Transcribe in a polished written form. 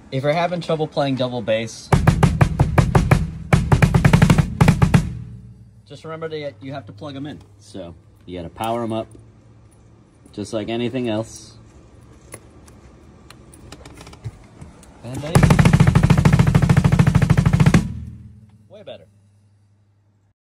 If you're having trouble playing double bass, just remember that you have to plug them in. So you gotta power them up, just like anything else. And